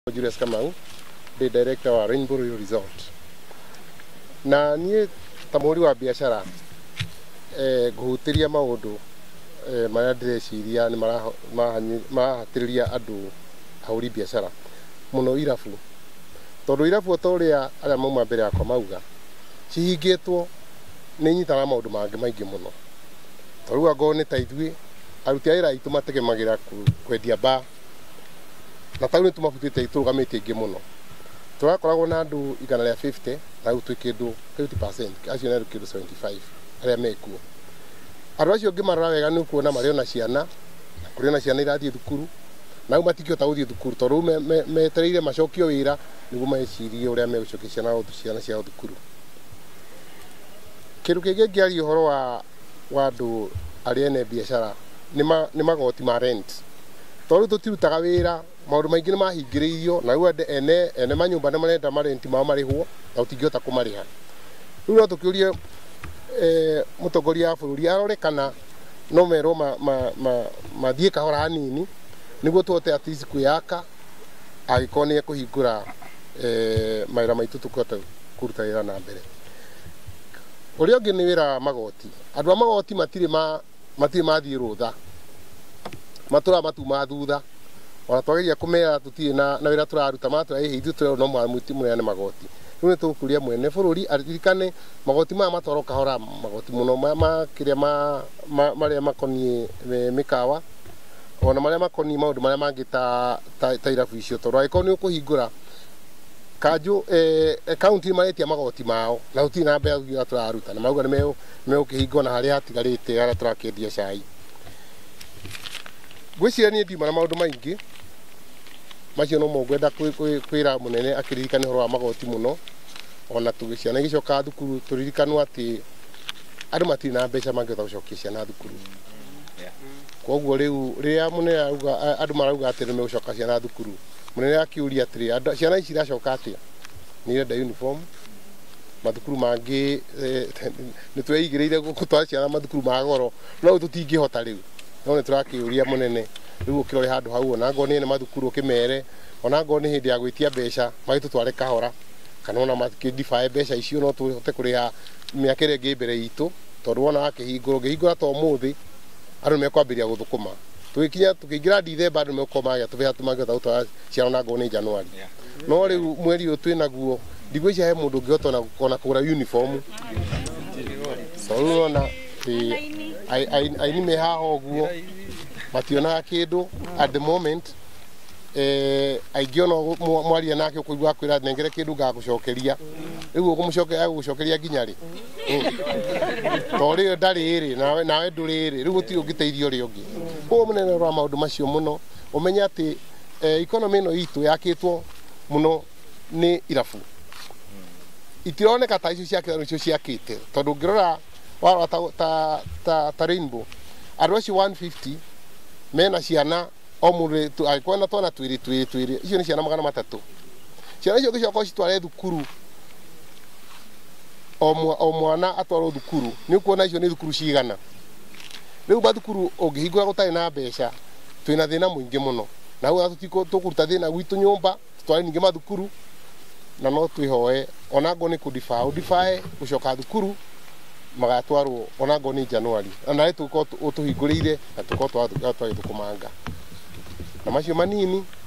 Julius Kamau, the director wa Rainbow Royal Resort. Na niĩ ta mũhũri wa biacara ngũhutĩria maũndũ marĩa ndĩreciria nĩ marahatĩrĩria andũ ahũri biacara mũno irabu. Tondũ irabu ta ũrĩa arĩa mauma mbere yakwa mauga cihingĩtwo nĩ inyitanaga maũndũ mangĩ maingĩ mũno. Tondũ angorwo nĩ ta ithuĩ aruti a wĩra aitũ mategemagĩra kwendia bar na taũ nĩ tũmabutĩte tũrũgamĩtie ingĩ mũno. Tũrakoragwo na andũ 150 na rĩu twĩ kĩndũ 50%, acio nĩ kĩndũ 75 arĩa mekuo. Andũ acio ngĩmarora wega nĩ kuona marĩ ona ciana, na kũrĩ ona ciana irathiĩ thukuru, na rĩu matingĩhota gũthiĩ thukuru tondũ rĩu metereire macokio wĩra nĩguo mecirie ũrĩa megũcokia ciana ciao thukuru. Kĩndũ kĩngĩ ngĩaria ũhoro wa andũ arĩa ene biacara nĩ magoti ma rent. Tondũ tũtirutaga wĩra, maũndũ maingĩ nĩ mahingĩrĩirio na rĩu ene manyũmba nĩ marenda marenti mao marĩhwo na tũtingĩhota kũmarĩha. Rĩu no tũkĩũrie mũtongoria wa bũrũri arore kana no merwo mathiĩ kahora hanini nĩguo tũhote at least kwĩyaka angĩkorwo nĩ ekũhingũra mawĩra maitũ tũkĩhote kũruta wĩra na mbere. Ũrĩa ũngĩ nĩ wĩra wa magoti. Andũ a magoti matirĩ mathiĩ rũtha, matũra matuma thutha, ona twageria kũmera tũtirĩ na wĩra tũraruta matũra ithuĩ tũrerwo no mũneane magoti. Rĩu nĩ tũgũkũria mwene bũrũri aririkane magoti maya matwarwo kahora, magoti mũno makĩrĩa marĩa makoniĩ mĩkawa, ona marĩa makoniĩ maũndũ marĩa mangĩ ta irabu icio. Tondũ angĩkorwo nĩ ũkũhingũra kanjũ kaunti nĩ maretia magoti mao na gũtirĩ na mbeca iria tũraruta, na mauga nĩ megũkĩhinga na harĩa hatigarĩte harĩa tũrakĩendia cai. Ngwĩciria niĩ ndiuma na maũndũ maingĩ macio no ngwenda kwĩra mũnene akĩririkane ũhoro wa magoti mũno, ona ciana igĩcoka thukuru tũririkanwo atĩ andũ matirĩ na mbeca mangĩhota gũcokia ciana thukuru. Koguo rĩu rĩrĩa mũnene andũ marauga atĩ nĩ megũcoka ciana thukuru, mũnene akĩũria atĩrĩ ciana ici iracoka atĩa? Nĩ irenda uniform, mathukuru mangĩ nĩ tweigĩrĩire gũtwara ciana mathukuru ma goro, no tũtingĩhota rĩu. No nĩ tũrakĩũria mũnene rĩu ũkĩrore handũ hau, ona ngorwo nĩ mathukuru ũkĩmere, ona ngorwo nĩ hĩndĩ ya gwĩtia mbeca magĩtũtware kahora, kana ona makĩdibae mbeca icio no tũhote kũrĩha mĩaka ĩrĩa ĩngĩ mbere itũ. Tondũ wona wakĩhingũra ta ũmũthĩ andũ nĩ mekwambĩrĩria gũthũkũma. Tũkĩingĩra Dithemba andũ megũkorwo magĩa tũbeca tũmangĩhota gũtwara ciana ona ngorwo nĩ Januari. No rĩu mweri ũyũ twĩ naguo ndigwĩciria he mũndũ ũngĩhota ona kũgũra uniform. So rĩu ona aini me haha ũguo mationaga kĩndũ at the moment. Aingĩ ona mwaria nake ũkũigua akwĩra nengere kĩndũ ngagũcokeria, rĩu ũgũcokeria nginya rĩ? Tondũ rĩo ndarĩ rĩ nawe ndũrĩ rĩ, rĩu gũtirĩ ũngĩteithia ũrĩa ũngĩ. Koguo mũnene wa maũndũ macio mũno ũmenye atĩ economy ĩno itũ yakĩtwo mũno nĩ irabu. Itironeka ta icio ciakĩtwo nĩcio ciakĩte, tondũ ũngĩrora warora ta Rainbow, andũ acio 150 mena ciana o mũndũ angĩkorwo na twana twĩrĩ icio nĩ ciana 300. Ciana icio ũngĩcoka citware thukuru, o mwana atwarwo thukuru, nĩ ũkuona icio nĩ thukuru cigana. Rĩu mathukuru ũngĩhingũra gũtarĩ na mbeca twĩna thĩna mũingĩ mũno, na hau tũkũruta thĩna gwitũ nyũmba tũtware ningĩ mathukuru, na no twĩhoe ona ngorwo nĩ kũdibae gũcoka thukuru magatwarwo ona ngorwo nĩ Januari, na tũkorwo ũtũhingũrĩire na tũkorwo twagĩthũkũmanga. Na macio manini